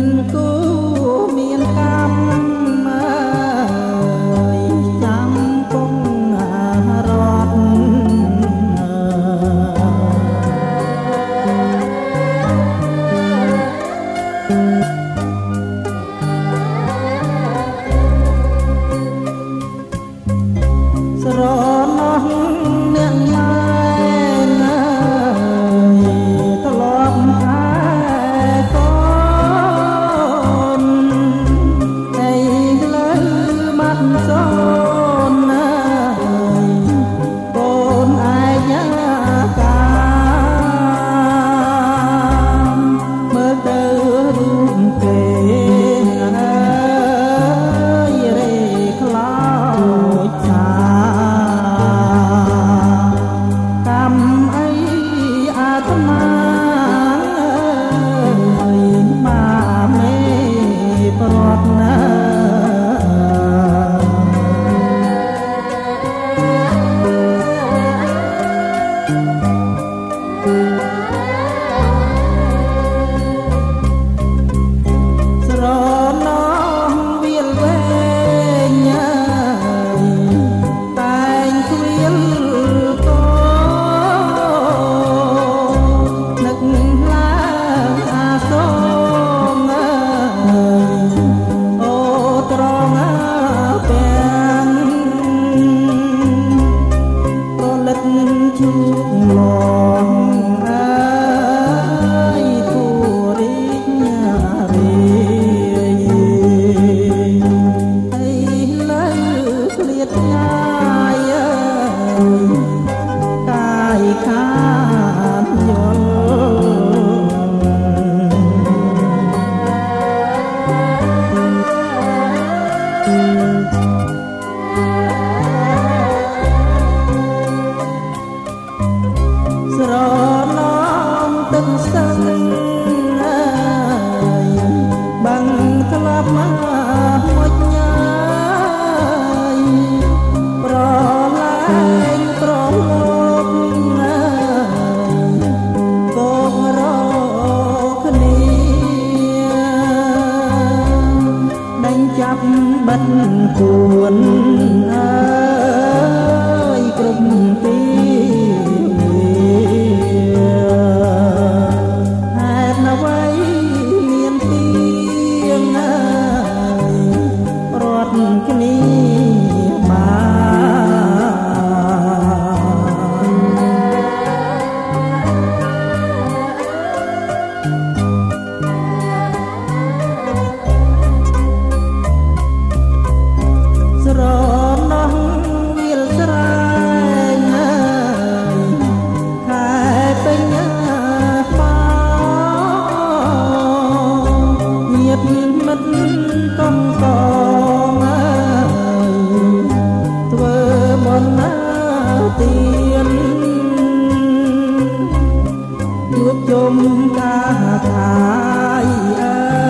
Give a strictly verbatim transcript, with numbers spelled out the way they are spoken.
គូមានកម្មអើយចាំគង់រត់ស្រណោះអ្នកម៉ែណាត្រឡប់ហែកូនឯលើមាត់សូនណាកូនឯយ៉ាកាមើលទៅរូបគេអើយរេខ្លោចសាជួបមងអើយគូរីករាយហើយលើឃ្លាតឆ្ងាយកាយខានយល់ស្រណោមទឹកស្ទឹងអើយបាំងធ្លាប់មកមួយញ៉ាយប្រឡាយប្រលោកអើយកូនរកគ្នាដេញចាប់បិទគួនអើយគ្រប់ទីគ្នាស្រណោះវាលស្រែងអើយខែពេញមកញាតិមិត្តកំកទៀនជួបជុំកាខាយអើ